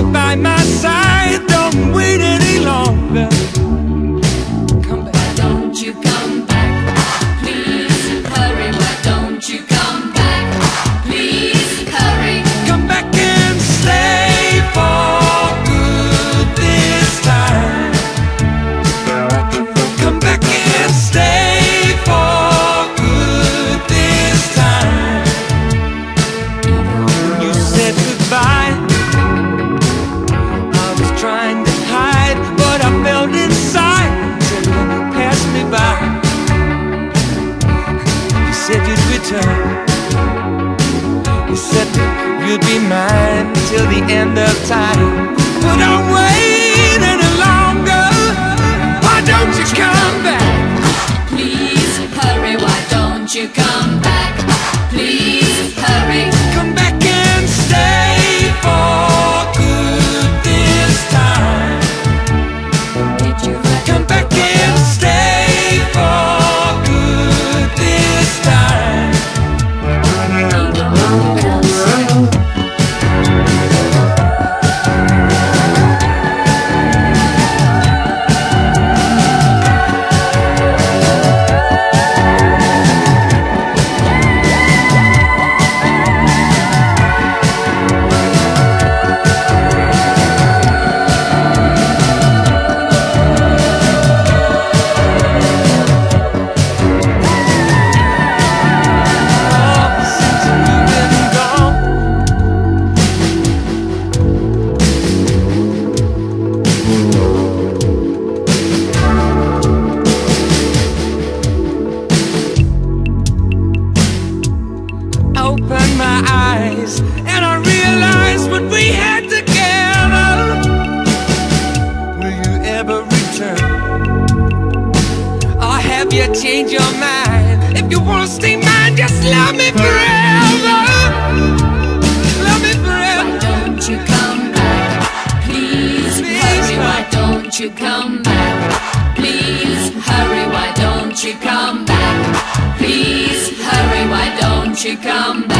you're by my side, don't wait any longer. Come back. Why don't you come back? Please hurry. Why don't you come back? Please hurry. Come back and stay for good this time. Come back and stay for good this time. When you said goodbye, I was trying to hide what I felt inside till you passed me by. You said you'd return. You said that you'd be mine till the end of time. But don't wait any longer. Why don't you come back? Please hurry. Why don't you come back? Please hurry. Come back and stay for good this time. Did you Come back and stay for good this time. Opened my eyes and I realized what we had together. Will you ever return? Or have you changed your mind? If you wanna stay mine, just love me forever. Love me forever. Why don't you come back? Please hurry. Why don't you come back? Please hurry. Why don't you come back? Please hurry. Why don't you come back?